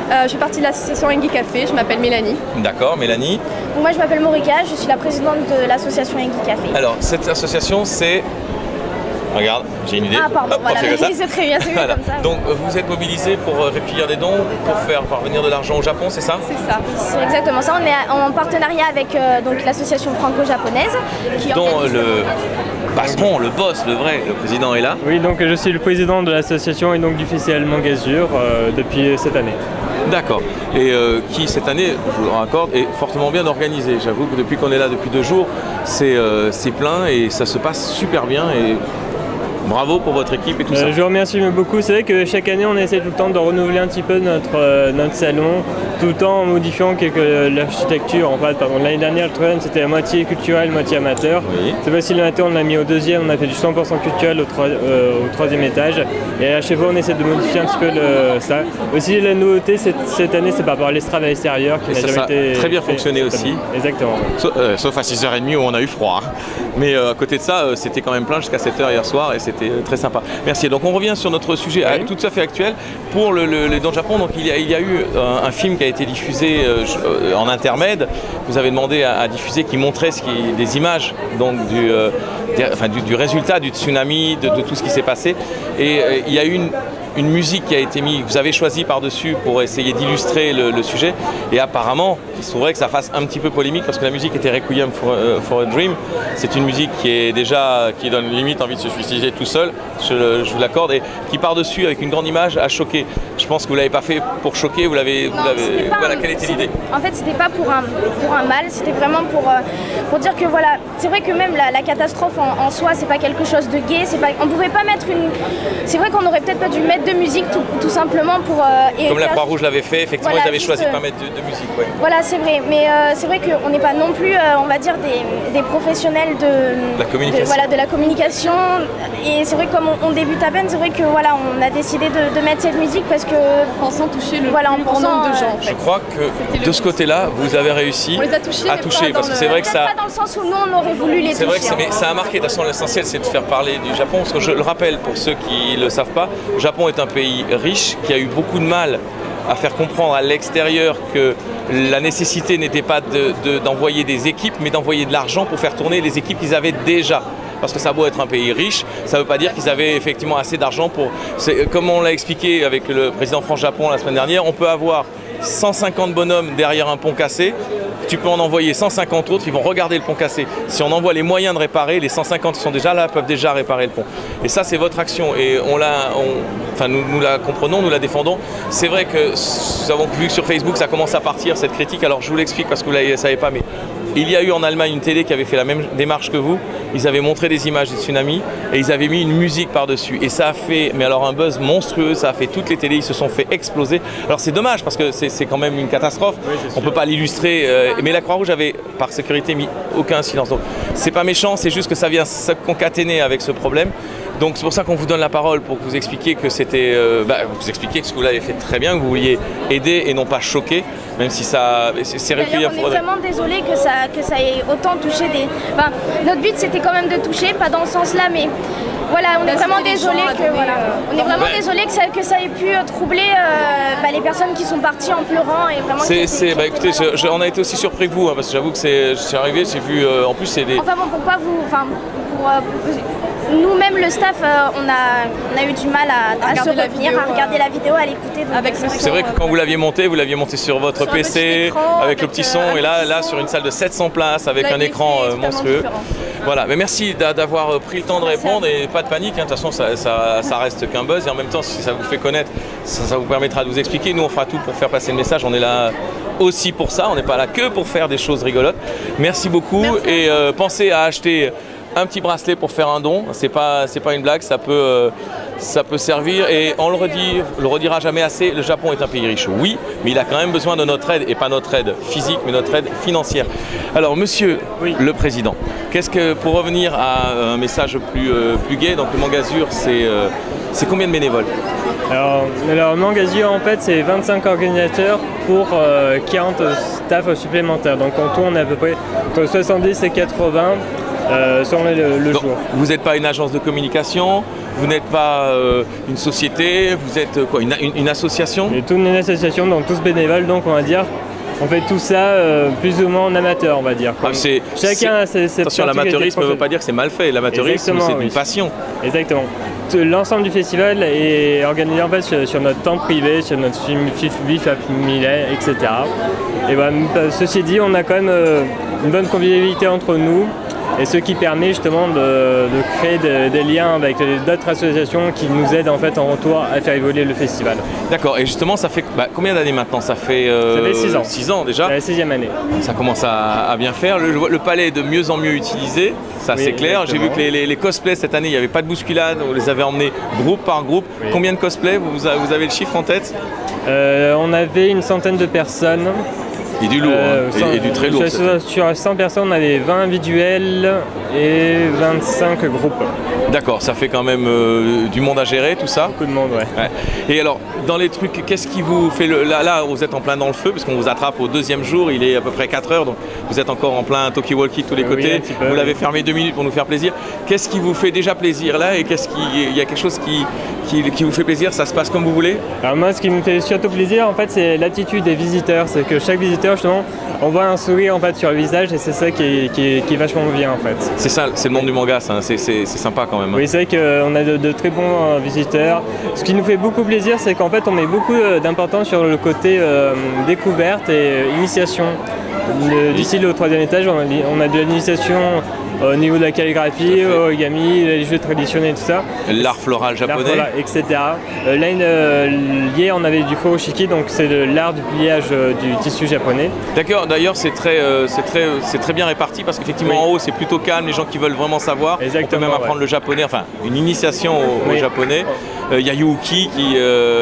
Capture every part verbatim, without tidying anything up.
Euh, je fais partie de l'association Engie Café, je m'appelle Mélanie. D'accord, Mélanie. Moi je m'appelle Morika, je suis la présidente de l'association Engie Café. Alors, cette association, c'est... Regarde, j'ai une idée. Ah pardon, Hop, voilà, c'est c'est très bien, c'est voilà. comme ça. Donc vous êtes mobilisés pour recueillir des dons, pour faire parvenir de l'argent au Japon, c'est ça? C'est ça. C'est exactement ça, on est en partenariat avec euh, donc l'association franco-japonaise. Dont euh, le patron, le boss, le vrai, le président est là. Oui, donc je suis le président de l'association et donc du festival Mangazur euh, depuis cette année. D'accord. Et euh, qui, cette année, je vous le raccorde, est fortement bien organisé. J'avoue que depuis qu'on est là depuis deux jours, c'est euh, plein et ça se passe super bien. Et bravo pour votre équipe et tout euh, ça. Je vous remercie beaucoup. C'est vrai que chaque année, on essaie tout le temps de renouveler un petit peu notre, euh, notre salon, tout le temps en modifiant l'architecture. En fait, pardon, l'année dernière, le troisième, c'était à moitié culturel, moitié amateur. Oui. Cette fois-ci, l'amateur, on l'a mis au deuxième. On a fait du cent pour cent culturel au, troi euh, au troisième étage. Et à chaque fois, on essaie de modifier un petit peu le, ça. Aussi, la nouveauté cette, cette année, c'est par rapport à l'estrade à l'extérieur qui n'a jamais été très bien fonctionné aussi. Exactement. Sauf, euh, sauf à six heures trente où on a eu froid. Mais euh, à côté de ça, euh, c'était quand même plein jusqu'à sept heures hier soir et c'était très sympa. Merci. Donc on revient sur notre sujet oui. tout à fait actuel pour le, le, les dons Japon. Donc il y a, il y a eu un, un film qui a été diffusé euh, en intermède. Vous avez demandé à, à diffuser qui montrait ce qui, des images donc du, euh, des, enfin, du, du résultat du tsunami, de, de tout ce qui s'est passé. Et euh, il y a eu une une musique qui a été mise, vous avez choisi par-dessus pour essayer d'illustrer le, le sujet. Et apparemment, il se trouverait que ça fasse un petit peu polémique parce que la musique était Requiem for, uh, for a Dream. C'est une musique qui est déjà, qui donne limite envie de se suicider tout seul, je, je vous l'accorde, et qui par-dessus avec une grande image a choqué. Je pense que vous ne l'avez pas fait pour choquer, vous l'avez... Voilà, quelle était l'idée? En fait, c'était pas pour un, pour un mal, c'était vraiment pour, euh, pour dire que voilà, c'est vrai que même la, la catastrophe en, en soi, c'est pas quelque chose de gai, c'est pas, on pouvait pas mettre une... C'est vrai qu'on aurait peut-être pas dû mettre de musique tout, tout simplement pour... Euh, Comme la Croix-Rouge l'avait fait, effectivement, voilà, ils avaient choisi de ne pas mettre de, de musique. Ouais. Voilà, c'est vrai, mais euh, c'est vrai qu'on n'est pas non plus, euh, on va dire, des, des professionnels de la communication. De, voilà, de la communication. Et c'est vrai que comme on, on débute à peine, c'est vrai que voilà, on a décidé de, de mettre cette musique parce que... Pensant toucher le voilà, plus grand nombre de gens. En fait. Je crois que de ce côté-là, vous avez réussi on les a touchés, à toucher, parce que c'est vrai que ça... Pas dans le sens où nous, on aurait voulu les toucher. C'est vrai que hein. mais ça a marqué, de toute façon, l'essentiel, c'est de faire parler du Japon, parce que je le rappelle, pour ceux qui ne le savent pas, le Japon est un pays riche, qui a eu beaucoup de mal à faire comprendre à l'extérieur que la nécessité n'était pas d'envoyer de, de, des équipes, mais d'envoyer de l'argent pour faire tourner les équipes qu'ils avaient déjà. Parce que ça a beau être un pays riche, ça ne veut pas dire qu'ils avaient effectivement assez d'argent pour... Comme on l'a expliqué avec le président France-Japon la semaine dernière, on peut avoir cent cinquante bonhommes derrière un pont cassé, tu peux en envoyer cent cinquante autres, ils vont regarder le pont cassé. Si on envoie les moyens de réparer, les cent cinquante qui sont déjà là peuvent déjà réparer le pont. Et ça, c'est votre action. Et on l'a, on, enfin, nous, nous la comprenons, nous la défendons. C'est vrai que nous avons vu que sur Facebook, ça commence à partir, cette critique. Alors je vous l'explique parce que vous ne le savez pas, mais il y a eu en Allemagne une télé qui avait fait la même démarche que vous. Ils avaient montré des images du tsunami et ils avaient mis une musique par-dessus. Et ça a fait, mais alors un buzz monstrueux, ça a fait toutes les télés, ils se sont fait exploser. Alors c'est dommage parce que c'est quand même une catastrophe. Oui, on ne peut pas l'illustrer. Euh, mais la Croix-Rouge avait, par sécurité, mis aucun silence. Donc c'est pas méchant, c'est juste que ça vient se concaténer avec ce problème. Donc c'est pour ça qu'on vous donne la parole pour que vous expliquiez que c'était, euh, bah, vous expliquiez que ce que vous l'avez fait très bien, que vous vouliez aider et non pas choquer, même si ça, c'est recueilli. On est vraiment désolé que ça, que ça ait autant touché des. Enfin, notre but c'était quand même de toucher, pas dans ce sens-là, mais voilà, on est vraiment désolé que voilà, on est vraiment désolé que ça, que ça ait pu troubler euh, bah, les personnes qui sont parties en pleurant et vraiment. C'est, bah écoutez, je, je, on a été aussi surpris que vous, hein, parce que j'avoue que c'est, je suis arrivé, j'ai vu, euh, en plus c'est des. Enfin bon, pourquoi vous, enfin, pour, euh, pour nous-mêmes, le staff, euh, on, a, on a eu du mal à, à, à se retenir, vidéo, à regarder la vidéo, à l'écouter. C'est vrai que quand vous l'aviez monté, vous l'aviez monté sur votre sur P C, écran, avec le petit son, euh, et là, là sur une salle de sept cents places, avec un écran euh, monstrueux. Différent. Voilà, mais merci d'avoir pris le temps de répondre et pas de panique, hein. De toute façon ça, ça, ça reste qu'un buzz et en même temps si ça vous fait connaître, ça, ça vous permettra de vous expliquer. Nous on fera tout pour faire passer le message, on est là aussi pour ça, on n'est pas là que pour faire des choses rigolotes. Merci beaucoup. Merci. Et euh, pensez à acheter un petit bracelet pour faire un don, c'est pas, c'est pas une blague, ça peut, euh, ça peut servir et on le redit, le redira jamais assez, le Japon est un pays riche, oui, mais il a quand même besoin de notre aide et pas notre aide physique mais notre aide financière. Alors monsieur oui. le Président, qu'est-ce que, pour revenir à un message plus, euh, plus gai, donc le Mangazur c'est euh, c'est combien de bénévoles? Alors, alors Mangazur en fait c'est vingt-cinq organisateurs pour euh, quarante staff supplémentaires, donc on tourne à peu près entre soixante-dix et quatre-vingts. Euh, sur le, le Donc, jour. Vous n'êtes pas une agence de communication, vous n'êtes pas euh, une société, vous êtes quoi, une, une, une association? Et toute une association, donc tous bénévoles, donc on va dire. On fait tout ça euh, plus ou moins en amateur, on va dire. Ah, c'est, Chacun a ses, ses attention, l'amateurisme ne veut pas dire que c'est mal fait. L'amateurisme, c'est oui. une passion. Exactement. L'ensemble du festival est organisé en fait sur, sur notre temps privé, sur notre vie familiale, et cetera. Et bah, ceci dit, on a quand même euh, une bonne convivialité entre nous. Et ce qui permet justement de, de créer de, des liens avec d'autres associations qui nous aident en fait en retour à faire évoluer le festival. D'accord, et justement ça fait bah, combien d'années maintenant? Ça fait euh, ça fait six ans. six ans déjà. C'est la sixième année. Ça commence à, à bien faire. Le, le palais est de mieux en mieux utilisé, ça oui, c'est clair. J'ai vu que les, les, les cosplays cette année, il n'y avait pas de bousculade, on les avait emmenés groupe par groupe. Oui. Combien de cosplays? vous, vous avez le chiffre en tête? euh, On avait une centaine de personnes. Et du lourd, euh, hein, et, et du très lourd. Sur, sur cent personnes, on avait vingt individuels et vingt-cinq groupes. D'accord, ça fait quand même euh, du monde à gérer, tout ça. Beaucoup de monde, ouais. ouais. Et alors, dans les trucs, qu'est-ce qui vous fait le... Là, là, vous êtes en plein dans le feu, parce qu'on vous attrape au deuxième jour, il est à peu près quatre heures, donc vous êtes encore en plein talkie-walkie de tous les oui, côtés. Peu, vous oui. l'avez fermé deux minutes pour nous faire plaisir. Qu'est-ce qui vous fait déjà plaisir là, et qu'est-ce qui... Il y a quelque chose qui, qui, qui vous fait plaisir? Ça se passe comme vous voulez? Alors moi, ce qui me fait surtout plaisir, en fait, c'est l'attitude des visiteurs. C'est que chaque visiteur, justement, on voit un sourire en fait sur le visage, et c'est ça qui est, qui est, qui est vachement bien en fait. C'est ça, c'est le monde du manga, ça. C'est sympa quand même. Hein. Oui, c'est vrai qu'on a de, de très bons euh, visiteurs. Ce qui nous fait beaucoup plaisir, c'est qu'en fait, on met beaucoup euh, d'importance sur le côté euh, découverte et euh, initiation. D'ici au troisième étage, on a, on a de l'initiation au niveau de la calligraphie, origami, les jeux traditionnels, tout ça. L'art floral japonais. Floral, et cetera. Euh, là, euh, hier, on avait du furoshiki, donc c'est l'art du pliage euh, du tissu japonais. D'accord, d'ailleurs, c'est très, euh, très, très bien réparti parce qu'effectivement, oui. en haut, c'est plutôt calme, les gens qui veulent vraiment savoir. Exactement, on peut même apprendre ouais. le japonais, enfin, une initiation au, oui. au japonais. Il euh, y a Yuuki qui...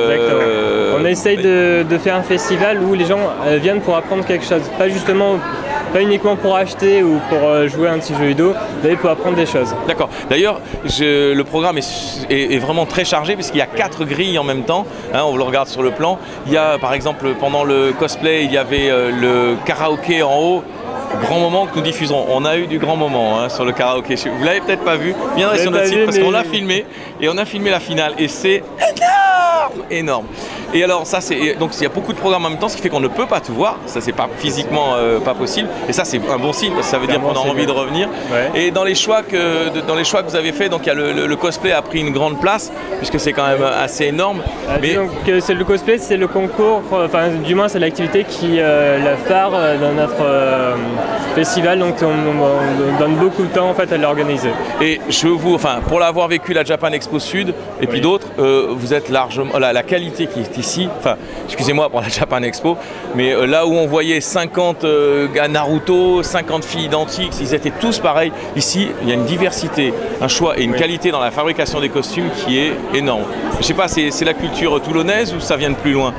Euh, on essaye de, de faire un festival où les gens euh, viennent pour apprendre quelque chose, pas justement... Pas uniquement pour acheter ou pour euh, jouer un petit jeu vidéo, mais pour apprendre des choses. D'accord. D'ailleurs, le programme est, est, est vraiment très chargé puisqu'il y a quatre grilles en même temps. Hein, on le regarde sur le plan. Il y a, par exemple, pendant le cosplay, il y avait euh, le karaoké en haut. Grand moment que nous diffuserons. On a eu du grand moment hein, sur le karaoké. Vous l'avez peut-être pas vu. Viendrez sur notre site parce qu'on l'a filmé et on a filmé la finale et c'est énorme, énorme. Et alors ça c'est donc il y a beaucoup de programmes en même temps, ce qui fait qu'on ne peut pas tout voir. Ça c'est pas physiquement euh, pas possible. Et ça c'est un bon signe parce que ça veut dire qu'on a envie de revenir. Ouais. Et dans les choix que de, dans les choix que vous avez fait, donc il y a le, le, le cosplay a pris une grande place puisque c'est quand même assez énorme. Ah, mais donc c'est le cosplay, c'est le concours. Enfin du moins c'est l'activité qui euh, la phare euh, dans notre euh, festival, donc on, on, on donne beaucoup de temps en fait à l'organiser. Et je vous, enfin, pour l'avoir vécu la Japan Expo Sud et oui. puis d'autres, euh, vous êtes largement, la, la qualité qui est ici, enfin, excusez-moi pour la Japan Expo, mais euh, là où on voyait cinquante euh, gars Naruto, cinquante filles identiques, ils étaient tous pareils. Ici, il y a une diversité, un choix et une oui. qualité dans la fabrication des costumes qui est énorme. Je sais pas, c'est la culture toulonnaise ou ça vient de plus loin?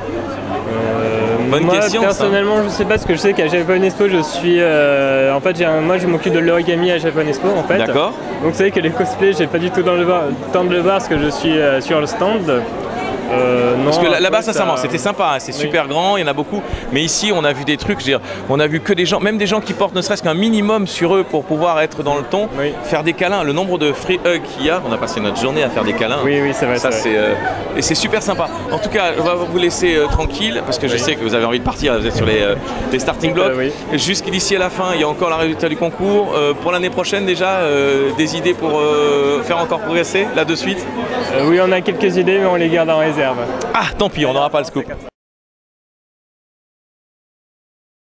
Bonne moi, question, personnellement, ça. Je sais pas, parce que je sais qu'à Japan Expo, je suis. Euh, en fait, un, moi, je m'occupe de l'origami à Japan Expo, en fait. D'accord. Donc, vous savez que les cosplays, j'ai pas du tout dans le temps de le voir, parce que je suis euh, sur le stand. Euh, non, Parce que là-bas, sincèrement, ça... c'était sympa, hein, c'est oui. super grand, il y en a beaucoup. Mais ici, on a vu des trucs, je veux dire, on a vu que des gens, même des gens qui portent ne serait-ce qu'un minimum sur eux pour pouvoir être dans le ton, oui. faire des câlins. Le nombre de free hugs qu'il y a, on a passé notre journée à faire des câlins. Oui, oui, c'est vrai. Ça, c'est euh, et c'est super sympa. En tout cas, on va vous laisser euh, tranquille parce que oui. je sais que vous avez envie de partir. Vous êtes sur les, euh, les starting blocks. Euh, oui. Jusqu'ici à la fin, il y a encore le résultat du concours. Euh, pour l'année prochaine, déjà, euh, des idées pour euh, faire encore progresser là de suite. Euh, oui, on a quelques idées, mais on les garde en réserve. Ah, tant pis, on n'aura pas le scoop.